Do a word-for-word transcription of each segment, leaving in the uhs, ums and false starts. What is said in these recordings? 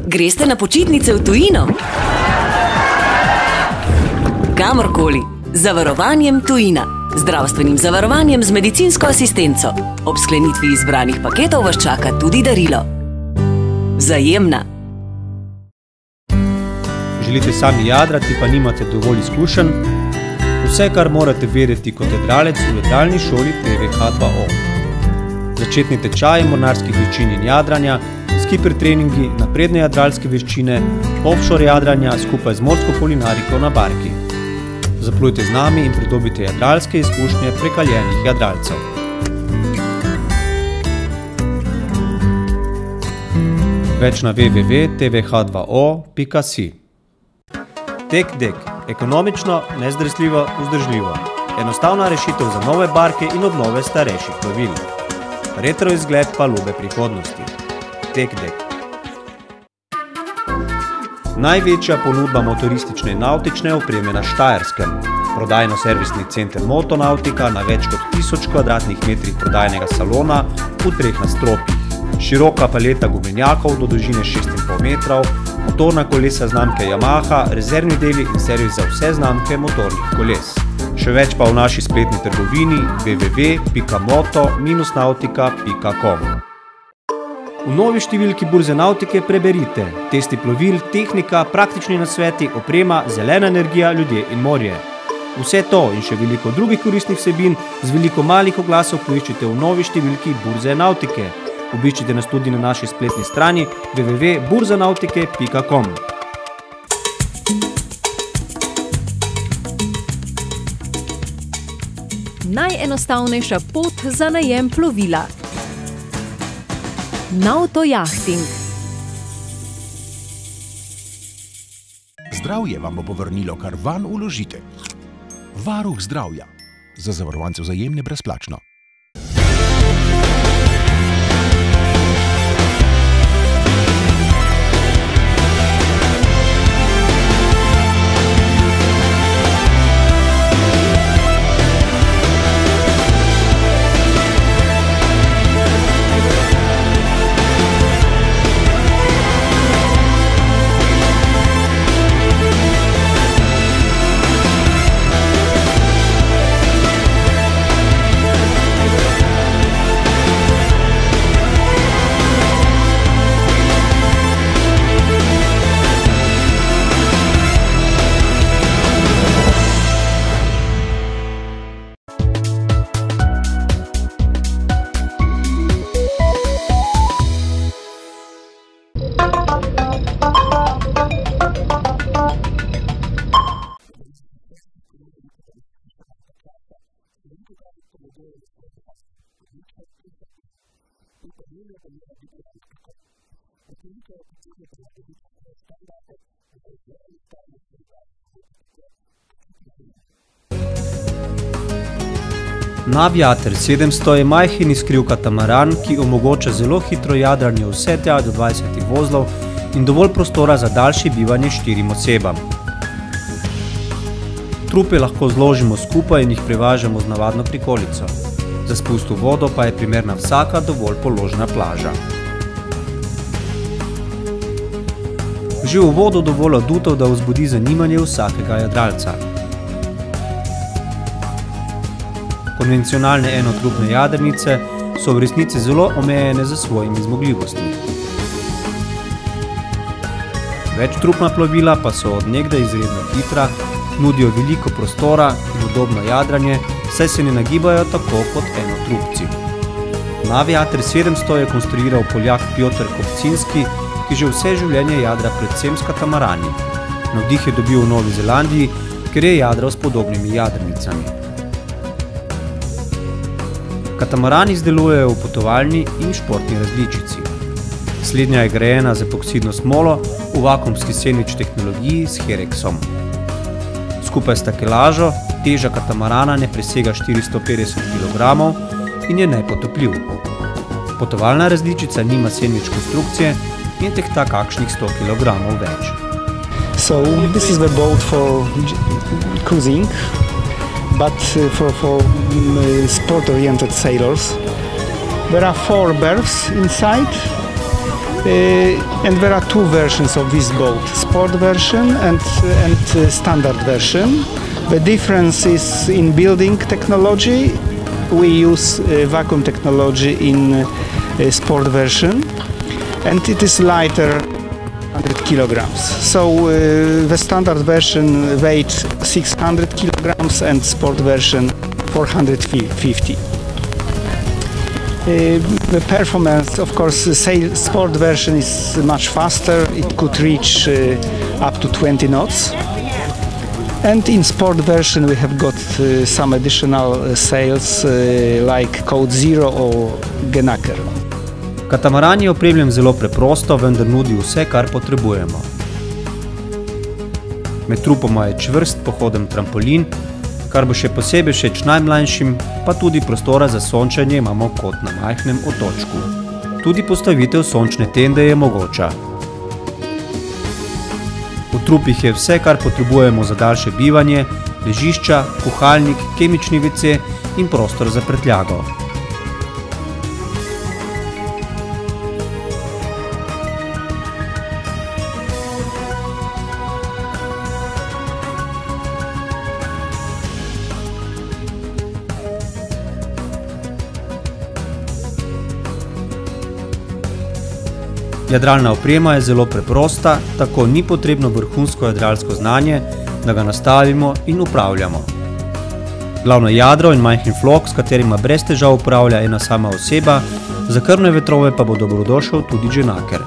Greste na počitnice v tujino? Kamorkoli. Z zavarovanjem Tujina. Zdravstvenim zavarovanjem z medicinsko asistenco. Ob sklenitvi izbranih paketov vas čaka tudi darilo. Vzajemna. Želite sami jadrati, pa nimate dovolj izkušenj? Vse, kar morate vedeti kot jadralec v jadralni šoli T V H dva O. Začetni tečaji mornarskih veščin in jadranja, skipper treningi, napredne jadralske veščine, offshore jadranja skupaj z morsko kulinariko na barki. Zaplujte z nami in pridobite jadralske izkušnje prekaljenih jadralcev. Več na w w w pika t v h dva o pika si. Tek dek. Ekonomično, nezdrsljivo, vzdržljivo. Enostavna rešitev za nove barke in obnove starejših plovil. Retro izgled palube prihodnosti. Tek dek. Največja ponudba motoristične in navtične opreme na Štajerskem. Prodajno-servisni center Motonautika na več kot tisoč kvadratnih metrih prodajnega salona v treh nadstropjih. Široka paleta gumenjakov do dolžine šest in pol metrov, motorna kolesa znamke Yamaha, rezervni deli in servis za vse znamke motornih koles. Še več pa v naši spletni trgovini w w w pika moto dash nautika pika com. V novi številki Burze Nautike preberite testi plovil, tehnika, praktični nasveti, oprema, zelena energija, ljudje in morje. Vse to in še veliko drugih koristnih vsebin z veliko malih oglasov poiščite v novi številki Burze Nautike. Obiščite nas tudi na naši spletni strani w w w pika burza nautike pika com. Najenostavnejša pot za najem plovila. Nautojahting. Zdravje vam bo povrnilo, kar vanj vložite. Varuh zdravja. Za zavarovance Vzajemne brezplačno. Naviator sedemsto je majhen iskriv katamaran, ki omogoča zelo hitro jadranje vse tja do dvajset vozlov in dovolj prostora za daljše bivanje štirim osebam. Trupe lahko zložimo skupaj in jih prevažamo z navadno prikolico. Za spust v vodo pa je primerna vsaka dovolj položna plaža. Že v vodo dovolj adutov, da vzbudi zanimanje vsakega jadralca. Konvencionalne enotrupne jadrnice so v resnici zelo omejene za svojimi zmogljivostmi. Večtrupna plovila pa so od nekdaj izredno hitra, nudijo veliko prostora in udobno jadranje, saj se ne nagibajo tako kot enotrupci. Naviator sedemsto je konstruiral Poljak Pjotr Kopcinski, ki že vse življenje jadra predvsem s katamarani. Navdih je dobil v Novi Zelandiji, ker je jadral s podobnimi jadrnicami. Katamarani izdelujejo v potovalni in športni različici. Slednja je grajena z epoksidno smolo v vakuumski sendvič tehnologiji s Herexom. Skupaj s takelažo teža katamarana ne presega štiristo petdeset kilogramov in je nepotopljiv. Potovalna različica nima sendvič konstrukcije in tehta kakšnih sto kilogramov več. So this is the boat for cruising. But uh, for, for um, sport-oriented sailors. There are four berths inside. Uh, and there are two versions of this boat, sport version and, and uh, standard version. The difference is in building technology. We use uh, vacuum technology in uh, sport version, and it is lighter, one hundred kilograms. So uh, the standard version weighs six hundred kilograms and sport version four hundred fifty. Uh, the performance, of course, the sail sport version is much faster. It could reach uh, up to twenty knots. And in sport version we have got uh, some additional uh, sails uh, like Code Zero or Genaker. Katamaran je opremljen zelo preprosto, vendar nudi vse, kar potrebujemo. Med trupoma je čvrst pohoden trampolin, kar bo še posebej všeč najmlajšim, pa tudi prostora za sončenje imamo kot na majhnem otočku. Tudi postavitev sončne tende je mogoča. V trupih je vse, kar potrebujemo za daljše bivanje, ležišča, kuhalnik, kemični ve ce in prostor za prtljago. Jadralna oprema je zelo preprosta, tako ni potrebno vrhunsko jadralsko znanje, da ga nastavimo in upravljamo. Glavno jadro in majhen flok, s katerima brez težav upravlja ena sama oseba, za krvne vetrove pa bo dobrodošel tudi Genaker.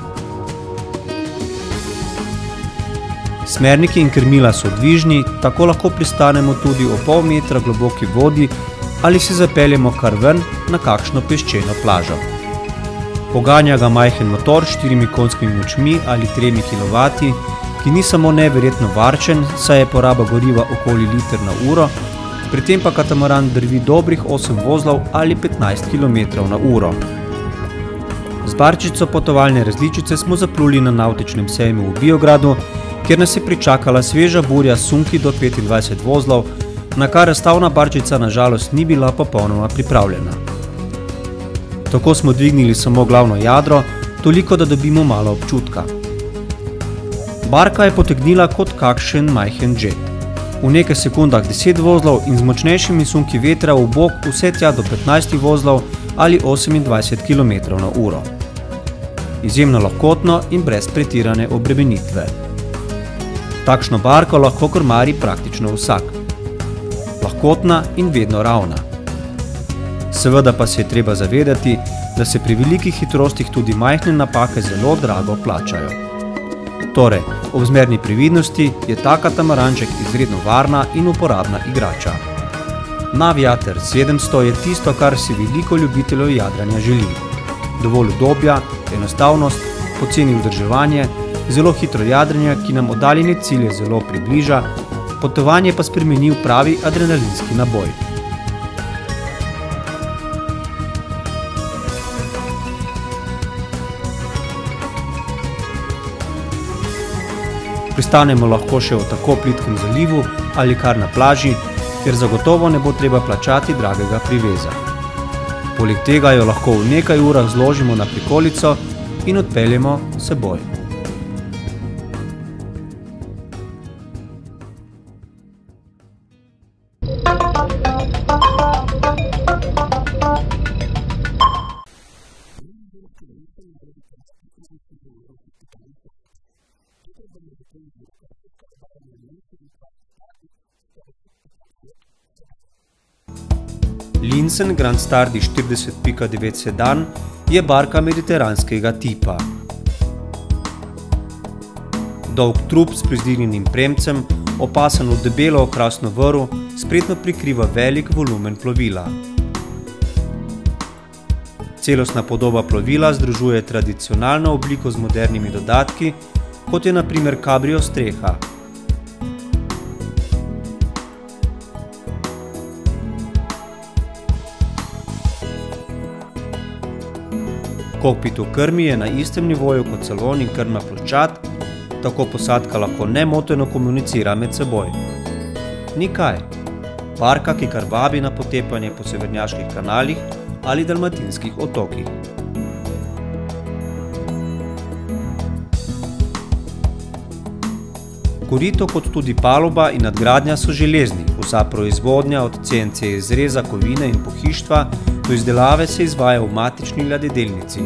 Smerniki in krmila so dvižni, tako lahko pristanemo tudi v pol metra globoki vodi ali se zapeljemo kar ven na kakšno peščeno plažo. Poganja ga majhen motor s štirimi konjskimi močmi ali tremi kilovati, ki ni samo neverjetno varčen, saj je poraba goriva okoli liter na uro, pri tem pa katamaran drvi dobrih osem vozlov ali petnajst kilometrov na uro. Z barčico potovalne različice smo zapluli na navtičnem sejmu v Biogradu, kjer nas je pričakala sveža burja sunki do petindvajset vozlov, na kar razstavna barčica na žalost ni bila popolnoma pripravljena. Tako smo dvignili samo glavno jadro, toliko, da dobimo malo občutka. Barka je potegnila kot kakšen majhen jet. V nekaj sekundah deset vozlov in z močnejšimi sunki vetra v bok vse tja do petnajst vozlov ali osemindvajset kilometrov na uro. Izjemno lahkotno in brez pretirane obremenitve. Takšno barko lahko krmari praktično vsak. Lahkotna in vedno ravna. Seveda pa se je treba zavedati, da se pri velikih hitrostih tudi majhne napake zelo drago plačajo. Torej, ob zmerni previdnosti je ta katamaranček izredno varna in uporabna igrača. Naviator sedemsto je tisto, kar si veliko ljubiteljev jadranja želi. Dovolj udobja, enostavnost, poceni vzdrževanje, zelo hitro jadranje, ki nam oddaljene cilje zelo približa, potovanje pa spremeni v pravi adrenalinski naboj. Pristanemo lahko še v tako plitkem zalivu ali kar na plaži, kjer zagotovo ne bo treba plačati dragega priveza. Poleg tega jo lahko v nekaj urah zložimo na prikolico in odpeljemo s seboj. Linsen Grand Stardy štirideset pika devet sedan je barka mediteranskega tipa. Dolg trup s prizdignjenim premcem, opasan v debelo okrasno vrv, spretno prikriva velik volumen plovila. Celostna podoba plovila združuje tradicionalno obliko z modernimi dodatki, kot je na primer kabrio streha. Kokpit v krmi je na istem nivoju kot salon in krmna ploščad, tako posadka lahko nemoteno komunicira med seboj. Ni kaj. Barka, ki kar vabi na potepanje po severnjaških kanalih ali dalmatinskih otokih. Tako korito kot tudi paluba in nadgradnja so železni, vsa proizvodnja od C N C izreza, kovine in pohištva do izdelave se izvaja v matični ladjedelnici.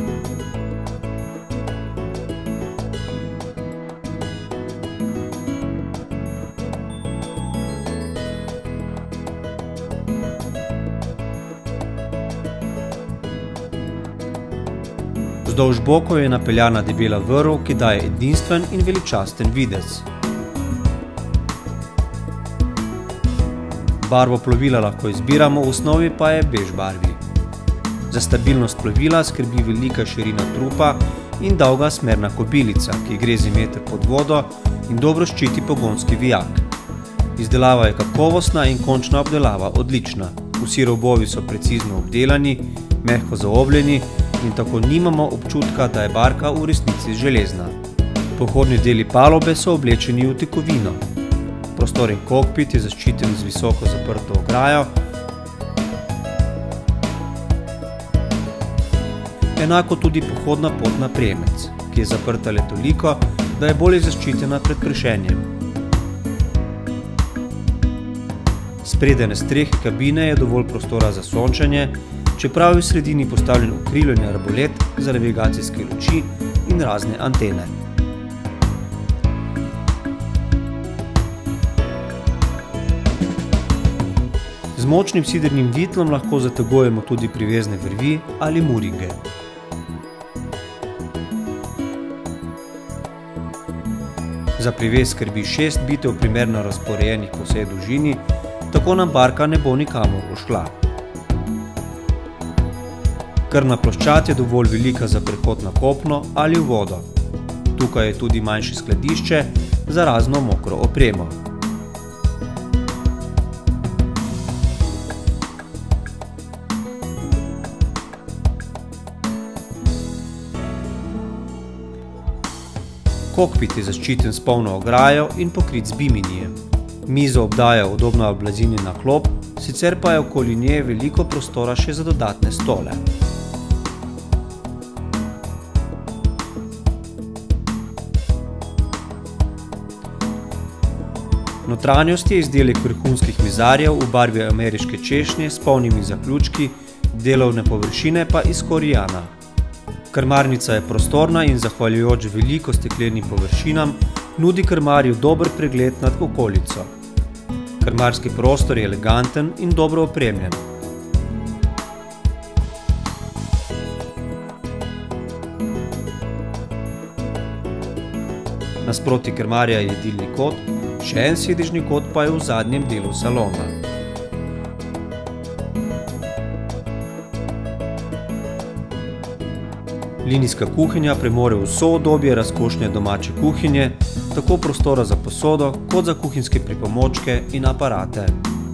Vzdolž bokov je napeljana debela vrv, ki daje edinstven in veličasten videz. Barvo plovila lahko izbiramo, v osnovi pa je bež barvi. Za stabilnost plovila skrbi velika širina trupa in dolga smerna kobilica, ki grezi meter pod vodo in dobro ščiti pogonski vijak. Izdelava je kakovostna in končna obdelava odlična. Vsi robovi so precizno obdelani, mehko zaobljeni in tako nimamo občutka, da je barka v resnici železna. Pohodni deli palube so oblečeni v tekovino. Prostoren kokpit je zaščiten z visoko zaprto ograjo. Enako tudi pohodna pot na premec, ki je zaprta le toliko, da je bolje zaščitena pred pršenjem. Spredene strehe kabine je dovolj prostora za sončenje, čeprav je v sredini postavljen ukriljeni arbolet za navigacijske luči in razne antene. Z močnim sidrnim vitlom lahko zategujemo tudi privezne vrvi ali muringe. Za privez skrbi šest bitev primerno razporejenih po vsej dolžini, tako nam barka ne bo nikamor ušla. Krmna ploščad je dovolj velika za prehod na kopno ali v vodo. Tukaj je tudi manjše skladišče za razno mokro opremo. Kokpit je zaščiten s polno ograjo in pokrit z biminijem. Mizo obdaja udobna oblazinjena klop, sicer pa je okoli nje veliko prostora še za dodatne stole. Notranjost je izdelek vrhunskih mizarjev v barvi ameriške češnje s polnimi zaključki, delovne površine pa iz korijana. Krmarnica je prostorna in zahvaljujoč veliko steklenim površinam nudi krmarju dober pregled nad okolico. Krmarski prostor je eleganten in dobro opremljen. Nasproti krmarja je jedilni kot, še en sedežni kot pa je v zadnjem delu salona. Linijska kuhinja premore vso udobje razkošne domače kuhinje, tako prostora za posodo, kot za kuhinjske pripomočke in aparate.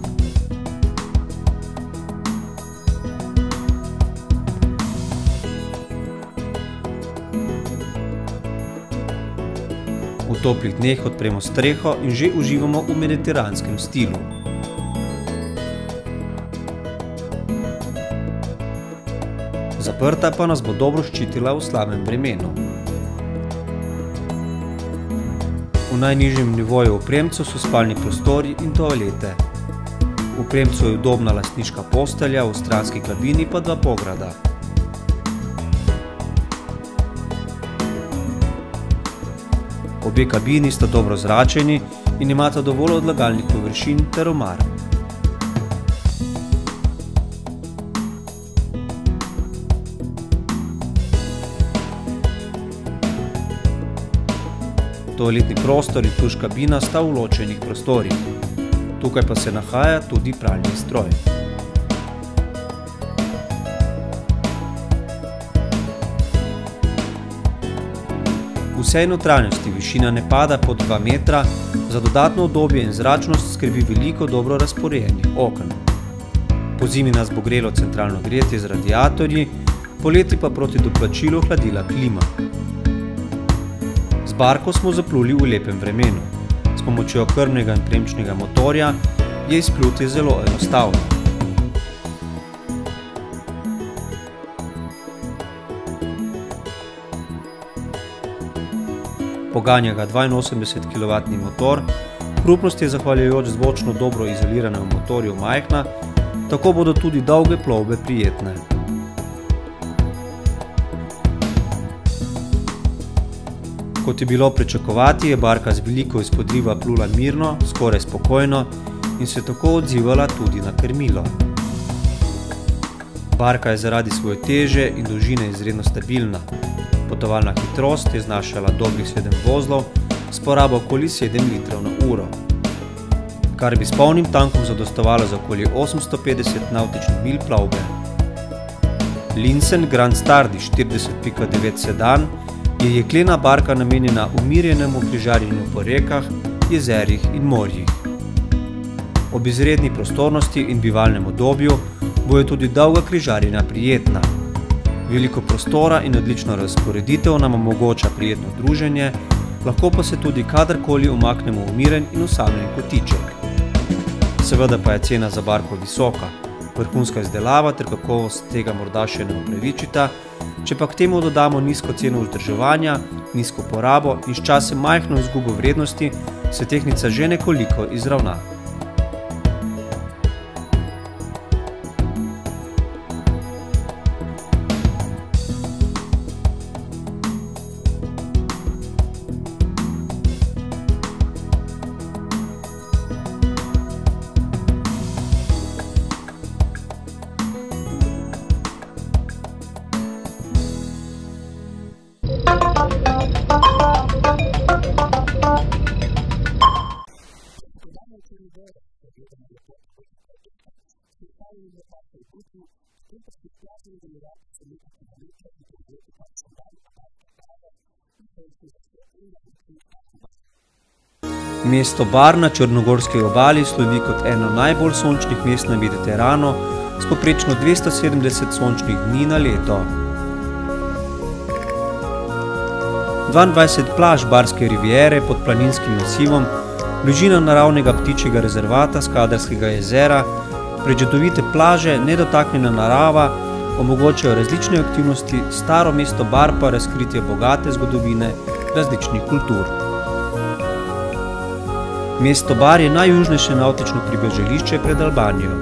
V toplih dneh odpremo streho in že uživamo v mediteranskem stilu. Zaprta pa nas bo dobro ščitila v slabem vremenu. V najnižjem nivoju v premcu so spalni prostori in toalete. V premcu je udobna lastniška postelja, v stranski kabini pa dva pograda. Obe kabini sta dobro zračeni in imata dovolj odlagalnih površin ter omar. Toaletni prostor in tuš kabina sta v ločenih prostorih. Tukaj pa se nahaja tudi pralni stroj. V vsej notranjosti višina ne pada pod dva metra, za dodatno udobje in zračnost skrbi veliko dobro razporejenih oken. Pozimi nas bo grelo centralno gretje z radiatorji, poleti pa proti doplačilu hladila klima. Z barko smo zapluli v lepem vremenu. S pomočjo krmnega in premčnega motorja je izplutje zelo enostavno. Poganja ga dvainosemdeset kilovatni motor, hrupnost je zahvaljujoč zvočno dobro izoliranemu motorju majhna, tako bodo tudi dolge plovbe prijetne. Kot je bilo pričakovati, je barka z veliko izpodriva plula mirno, skoraj spokojno in se tako odzivala tudi na krmilo. Barka je zaradi svoje teže in dolžine izredno stabilna. Potovalna hitrost je znašala dobrih sedem vozlov s porabo okoli sedem litrov na uro, kar bi s polnim tankom zadostovalo za okoli osemsto petdeset navtičnih milj plovbe. Linsen Grand Stardi štirideset pika devet sedan je jeklena barka namenjena umirjenemu križarjenju po rekah, jezerih in morjih. Ob izredni prostornosti in bivalnem udobju bojo tudi dolga križarjenja prijetna. Veliko prostora in odlično razporeditev nam omogoča prijetno druženje, lahko pa se tudi kadarkoli umaknemo v miren in osamljen kotiček. Seveda pa je cena za barko visoka, vrhunska izdelava ter kakovost tega morda še ne upravičita, če pa k temu dodamo nizko ceno vzdrževanja, nizko porabo in sčasem majhno izgubo vrednosti, se tehnica že nekoliko izravna. Mesto Bar na črnogorski obali slovi kot eno najbolj sončnih mest na Mediteranu s povprečno dvesto sedemdeset sončnih dni na leto. dvaindvajset plaž Barske riviere pod planinskim nasivom, bližina naravnega ptičjega rezervata Skadarskega jezera, prečudovite plaže, nedotaknjena narava omogočajo različne aktivnosti, staro mesto Bar pa razkritje bogate zgodovine različnih kultur. Mesto Bar je najjužnejše navtično pribežališče pred Albanijo.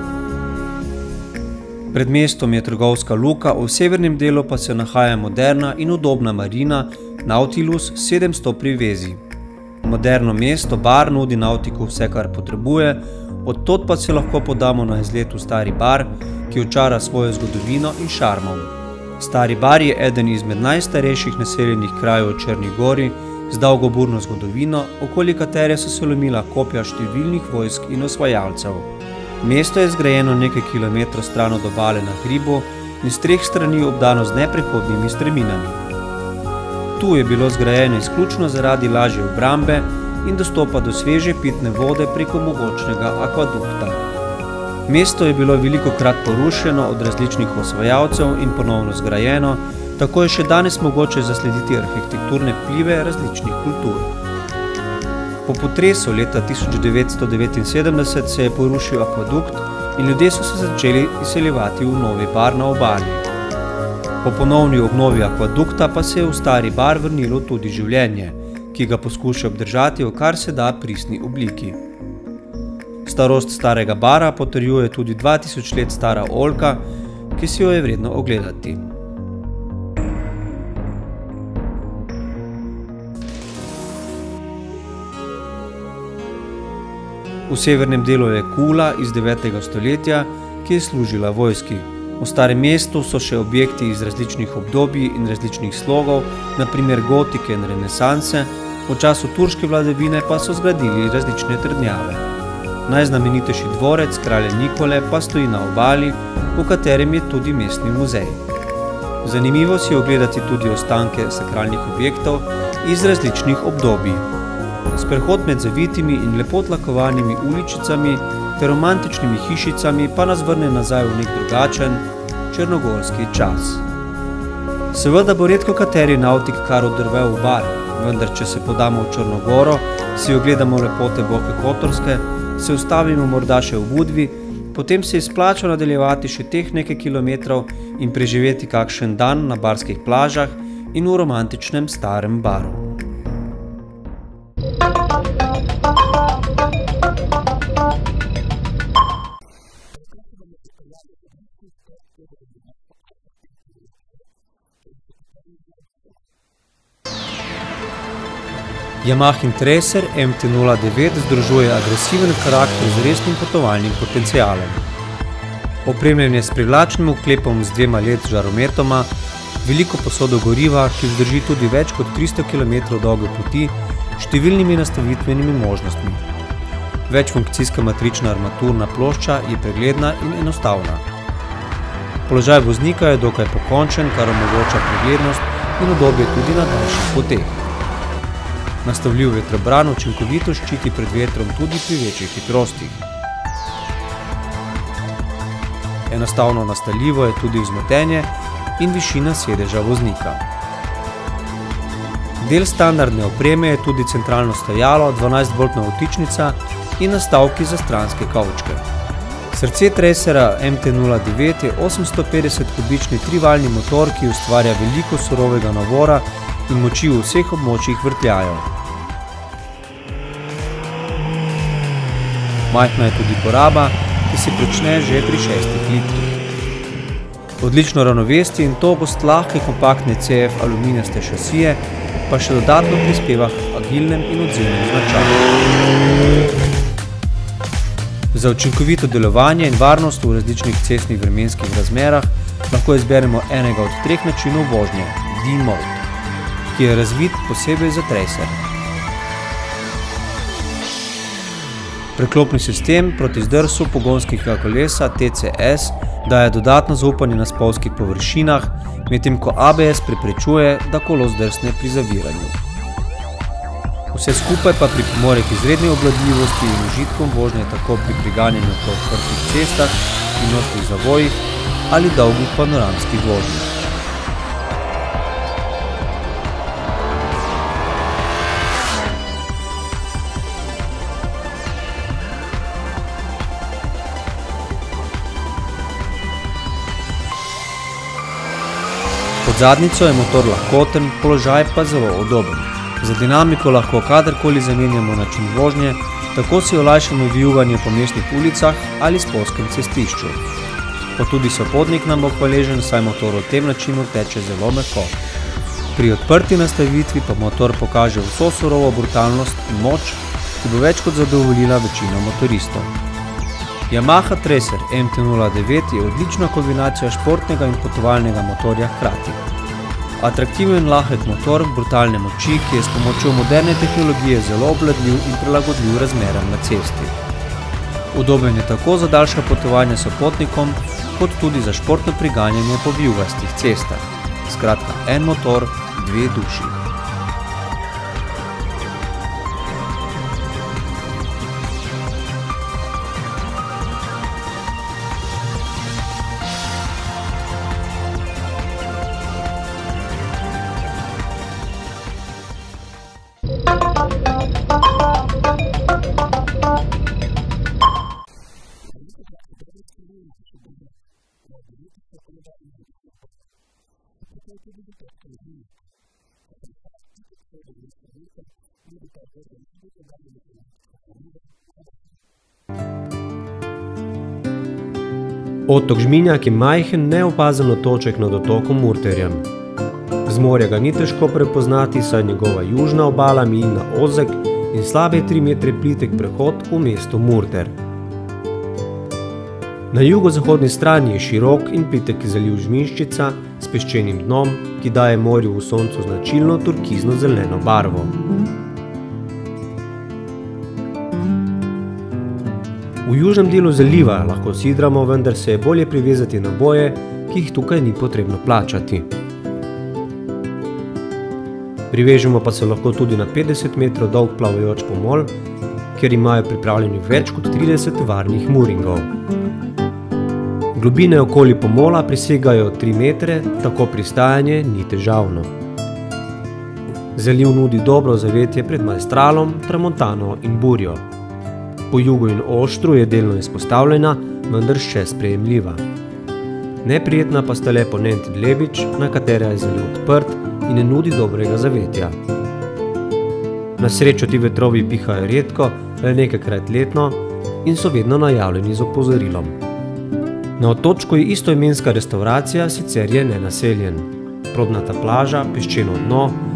Pred mestom je trgovska luka, v severnem delu pa se nahaja moderna in udobna marina Nautilus s sedemsto privezi. Moderno mesto Bar nudi nautiku vse, kar potrebuje, od tod pa se lahko podamo na izlet v Stari Bar, ki očara svojo zgodovino in šarmom. Stari Bar je eden izmed najstarejših naseljenih krajev v Črni gori, z dolgo burno zgodovino, okoli katere so se lomila kopja številnih vojsk in osvajalcev. Mesto je zgrajeno nekaj kilometrov stran od obale na hribu in s treh strani obdano z neprehodnimi strminami. Tu je bilo zgrajeno izključno zaradi lažje obrambe in dostopa do sveže pitne vode preko mogočnega akvadukta. Mesto je bilo velikokrat porušeno od različnih osvajalcev in ponovno zgrajeno, tako je še danes mogoče zaslediti arhitekturne vplive različnih kultur. Po potresu leta tisoč devetsto devetinsedemdeset se je porušil akvadukt in ljudje so se začeli izseljevati v Novi Bar na obali. Po ponovni obnovi akvadukta pa se je v Stari Bar vrnilo tudi življenje, ki ga poskuša obdržati v kar se da pristni obliki. Starost Starega Bara potrjuje tudi dva tisoč let stara oljka, ki si jo je vredno ogledati. V severnem delu je kula iz devetega stoletja, ki je služila vojski. V starem mestu so še objekti iz različnih obdobij in različnih slogov, na primer gotike in renesanse, v času turške vladavine pa so zgradili različne trdnjave. Najznamenitejši dvorec kralja Nikole pa stoji na obali, v katerem je tudi mestni muzej. Zanimivo si je ogledati tudi ostanke sakralnih objektov iz različnih obdobij. Sprehod med zavitimi in lepo tlakovanimi uličicami ter romantičnimi hišicami pa nas vrne nazaj v nek drugačen, črnogorski čas. Seveda bo redko kateri navtik kar oddrvel v Bar, vendar če se podamo v Črno goro, si ogledamo lepote Boke Kotorske, se ustavimo morda še v Budvi, potem se izplača nadaljevati še teh nekaj kilometrov in preživeti kakšen dan na barskih plažah in v romantičnem Starem Baru. Yamahin Tracer M T nula devet združuje agresiven karakter z resnim potovalnim potencialom. Opremljen je s privlačnim oklepom z dvema L E D žarometoma, veliko posodo goriva, ki vzdrži tudi več kot tristo kilometrov dolge poti, številnimi nastavitvenimi možnostmi. Večfunkcijska matrična armaturna plošča je pregledna in enostavna. Položaj voznika je dokaj pokončen, kar omogoča preglednost in udobje tudi na daljših poteh. Nastavljiv vetrobran učinkovito ščiti pred vetrom tudi pri večjih hitrostih. Enostavno nastavljivo je tudi vzmetenje in višina sedeža voznika. Del standardne opreme je tudi centralno stojalo, dvanajstvoltna vtičnica in nastavki za stranske kavčke. Srce Tracera M T nula devet je osemsto petdeset kubični trivaljni motor, ki ustvarja veliko surovega navora in moči v vseh območjih vrtljajev. Majhna je tudi poraba, ki se prične že pri šestih litrih. Odlično ravnovesje in togost lahke kompaktne C F aluminijaste šasije pa še dodatno prispeva k agilnem in odzivnem značaju. Za učinkovito delovanje in varnost v različnih cestnih vremenskih razmerah lahko izberemo enega od treh načinov vožnje, D-Mode, ki je razvit posebej za Tracer. Preklopni sistem proti zdrsu pogonskega kolesa T C S daje dodatno zaupanje na spolzkih površinah, medtem ko A B S preprečuje, da kolo zdrsne pri zaviranju. Vse skupaj pa pripomore k izredni obvladljivosti in užitkom vožnje tako pri priganjanju po odprtih cestah in ostrih zavojih ali dolgih panoramskih vožnjah. Pod zadnjico je motor lahkoten, položaj pa zelo udoben. Za dinamiko lahko kadarkoli zamenjamo način vožnje, tako si olajšamo vijuganje po mestnih ulicah ali spolzkem cestišču. Pa tudi sopotnik nam bo hvaležen, saj motor v tem načinu teče zelo mehko. Pri odprti nastavitvi pa motor pokaže vso surovo brutalnost in moč, ki bo več kot zadovoljila večino motoristov. Yamaha Tracer M T nula devet je odlična kombinacija športnega in potovalnega motorja hkrati. Atraktiven lahek motor brutalne moči, ki je s pomočjo moderne tehnologije zelo obvladljiv in prilagodljiv razmeram na cesti. Udoben je tako za daljša potovanja s sopotnikom, kot tudi za športno priganjanje po vijugastih cestah. Skratka, en motor, dve duši. Otok Žminjak je majhen, neopazen otoček nad otokom Murterjem. Z morja ga ni težko prepoznati, saj njegova južna obala meji na ozek in slabe tri metre plitek prehod v mesto Murter. Na jugozahodni strani je širok in plitek zaliv Žminščica s peščenim dnom, ki daje morju v soncu značilno turkizno-zeleno barvo. V južnem delu zaliva lahko sidramo, vendar se je bolje privezati na boje, ki jih tukaj ni potrebno plačati. Privežemo pa se lahko tudi na petdeset metrov dolg plavajoč pomol, kjer imajo pripravljenih več kot trideset varnih mooringov. Globine okoli pomola presegajo tri metre, tako pristajanje ni težavno. Zaliv nudi dobro zavetje pred Maestralom, Tramontano in burjo. Po jugu in oštru je delno izpostavljena, vendar še sprejemljiva. Neprijetna pa sta le Ponent in Lebič, na katera je zaliv odprt in ne nudi dobrega zavetja. Na srečo ti vetrovi pihajo redko, le nekajkrat letno in so vedno najavljeni z opozorilom. Na otočku je istoimenska restavracija, sicer je nenaseljen. Prodnata plaža, peščeno dno,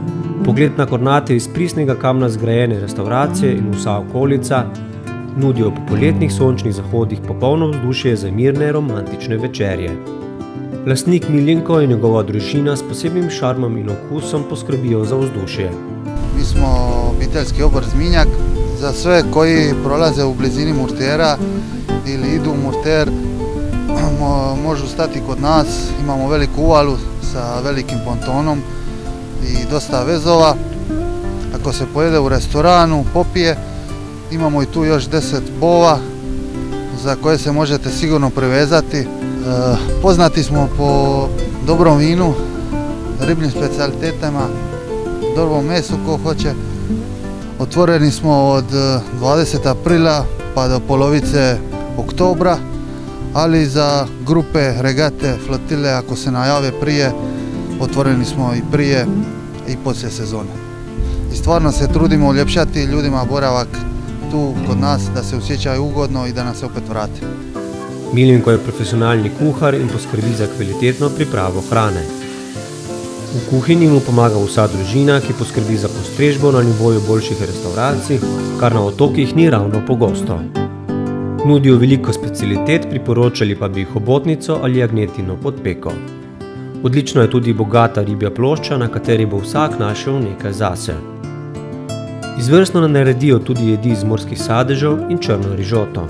Pogled na Kornate iz pristnega kamna zgrajene restavracije in vsa okolica nudijo po poletnih sončnih zahodih popolno vzdušje za mirne romantične večerje. Lastnik Miljenko in njegova družina s posebnim šarmom in okusom poskrbijo za vzdušje. Mi smo obiteljski obrt Zmijnjak. Za sve koji prolaze u blizini Murtera ili idu u Murter, možu stati kod nas. Imamo veliku uvalu sa velikim pontonom i dosta vezova. Ako se pojede u restoranu, popije, imamo i tu još deset bova za koje se možete sigurno privezati. E, poznati smo po dobrom vinu, ribljim specijalitetima, dobrom mesu ko hoće. Otvoreni smo od dvadesetog aprila pa do polovice oktobra, ali za grupe, regate, flotile, ako se najave prije, otvoreni smo i prije i poslije sezone. I stvarno se trudimo uljepšati ljudima boravak tu kod nas, da se osjećaju ugodno i da nas se opet vrati. Miljenko je profesionalni kuhar in poskrbi za kvalitetno pripravo hrane. V kuhinji mu pomaga vsa družina, ki poskrbi za postrežbo na nivoju boljših restavracij, kar na otokih ni ravno pogosto. Nudijo veliko specialitet, priporočali pa bi jih hobotnico ali jagnjetino pod peko. Odlična je tudi bogata ribja plošča, na kateri bo vsak našel nekaj zase. Izvrstno naredijo tudi jedi iz morskih sadežev in črno rižoto.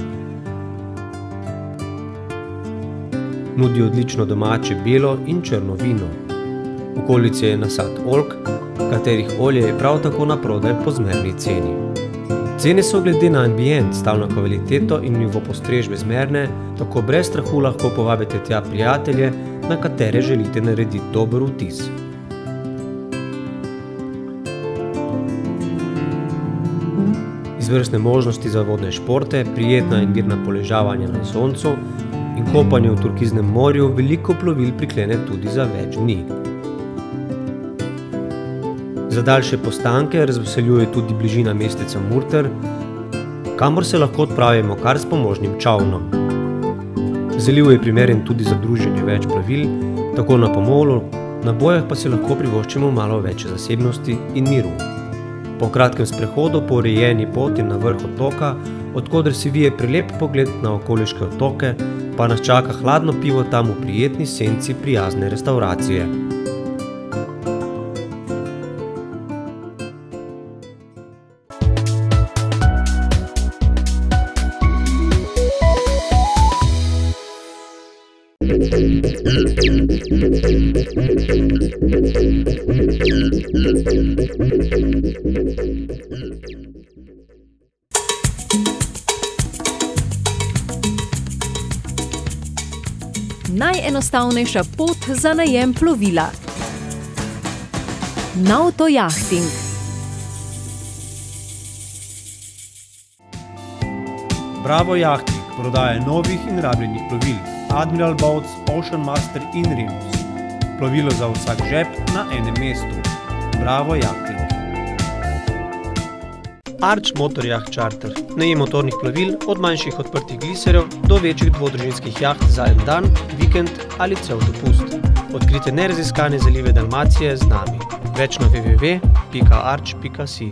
Nudijo odlično domače belo in črno vino. V okolici je nasad oljk, katerih olje je prav tako na prodaj po zmerni ceni. Cene so glede na ambient, stalno kvaliteto in nivo postrežbe zmerne, tako brez strahu lahko povabite tja prijatelje, na katere želite narediti dober vtis. Izvrstne možnosti za vodne športe, prijetna in mirna poležavanja na soncu in kopanje v turkiznem morju veliko plovil priklene tudi za več dni. Za daljše postanke razveseljuje tudi bližina mesteca Murter, kamor se lahko odpravimo kar s pomožnim čavnom. Zaliv je primeren tudi za druženje več plovil, tako na pomolu, na bojah pa si lahko privoščimo malo več zasebnosti in miru. Po kratkem sprehodu po urejeni poti na vrh otoka, odkoder si vije prelep pogled na okoliške otoke, pa nas čaka hladno pivo tam v prijetni senci prijazne restavracije. Najenostavnejša pot za najem plovila. Nautojahting. Bravo Jahting prodaja novih in rabljenih plovil. Admiral Boats, Ocean Master in Rinus. Plovilo za vsak žep na enem mestu. Bravo Jahting. Arch Motor Yacht Charter. Najem motornih plovil od manjših odprtih gliserjev do večjih dvodružinskih jaht za en dan, vikend ali cel dopust. Odkrite neraziskane zalive Dalmacije z nami. Več na w w w pika arch pika si.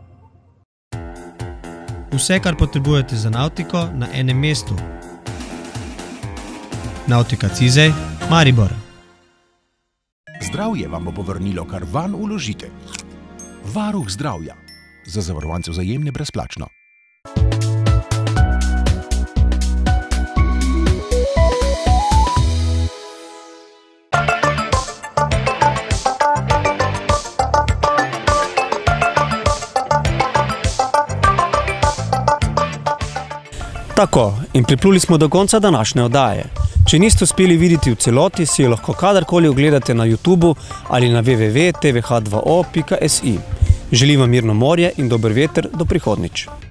Vse, kar potrebujete za navtiko, na enem mestu. Nautika Cizej, Maribor. Zdravje vam bo povrnilo, kar vanj vložite. Varuh zdravja. Za zavarovance Vzajemne brezplačno. Tako, in pripluli smo do konca današnje oddaje. Če niste uspeli videti v celoti, si jo lahko kadarkoli ogledate na YouTubu ali na w w w pika t v h dva o pika s i. Želim vam mirno morje in dober veter do prihodnjič.